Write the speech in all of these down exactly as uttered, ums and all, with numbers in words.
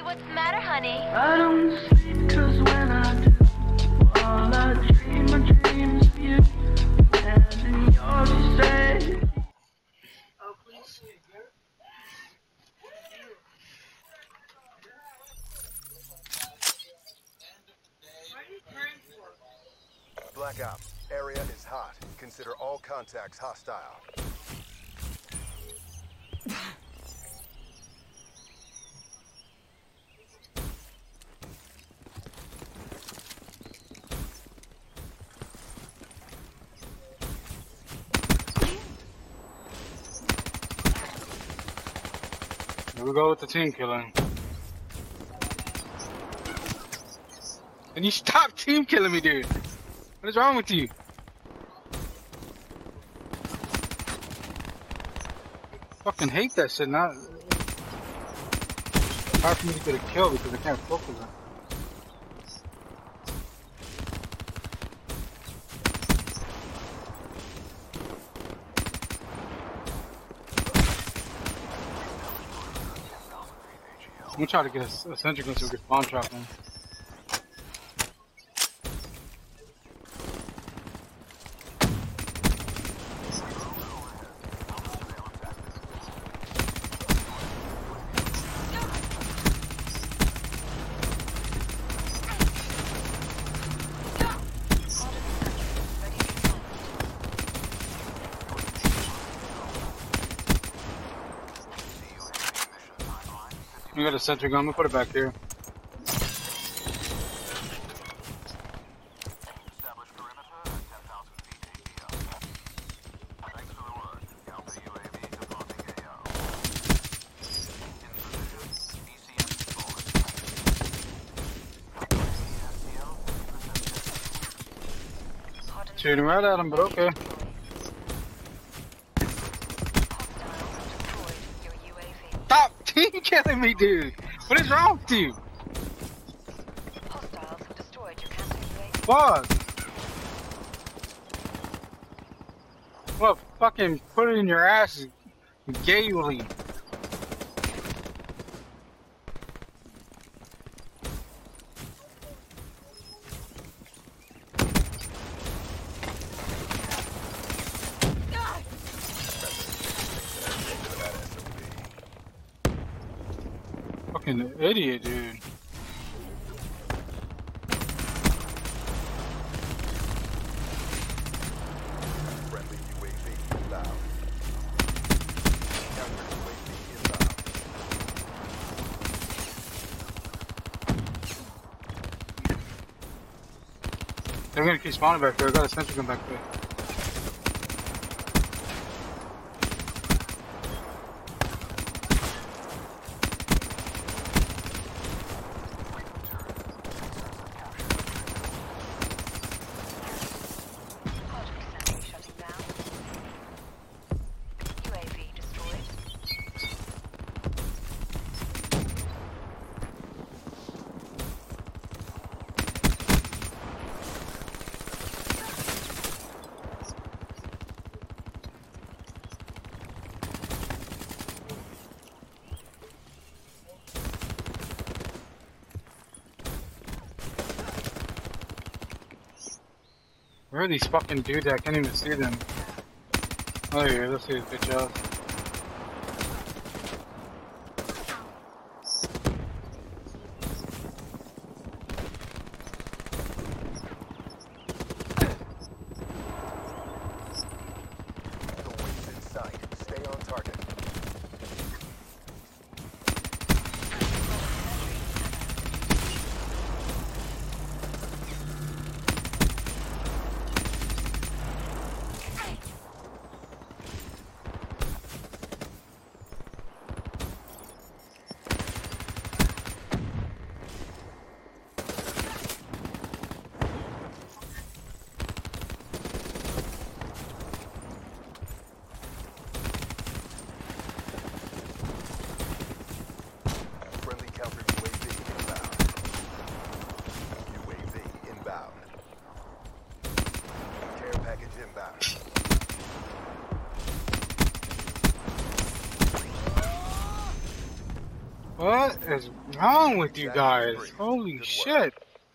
What's the matter, honey? I don't sleep, cause when I do, all I dream, my dreams of you. And in yours you say, oh please. Black Ops. Area is hot. Consider all contacts hostile. Here we go with the team killing. And you stop team killing me, dude. What is wrong with you? Fucking hate that shit. Not hard for me to get a kill because I can't focus on it. I'm gonna try to get a, a sentry gun so we can spawn trap him. We got a sentry gun, I'm gonna put it back here. Shooting right at him, but okay. Stop team killing me, dude! What is wrong with you? Hostiles have destroyed your counter U A V. Fuck! Well, fucking put it in your ass gaily. Fucking idiot, dude. Friendly U A V inbound. Counter U A V inbound. They're gonna keep spawning back there. I got a sentry gun back there. Shutting down. U A V destroyed. Where are these fucking dudes? I can't even see them. Oh yeah, let's see this bitch out. The wind's in sight. Stay on target. wrong with you Zach guys? is free. Holy Good work. shit.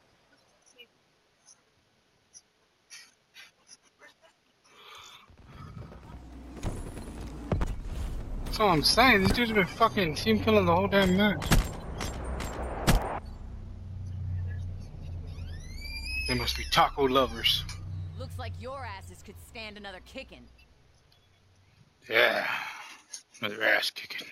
That's all I'm saying. These dudes have been fucking team killing the whole damn match. They must be taco lovers. Looks like your asses could stand another kicking. Yeah. Another ass kicking.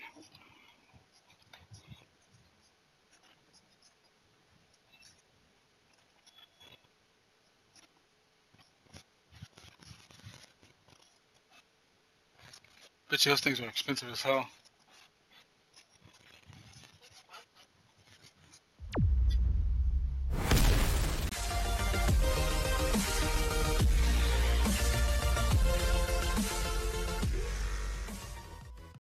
Bet you those things are expensive as hell.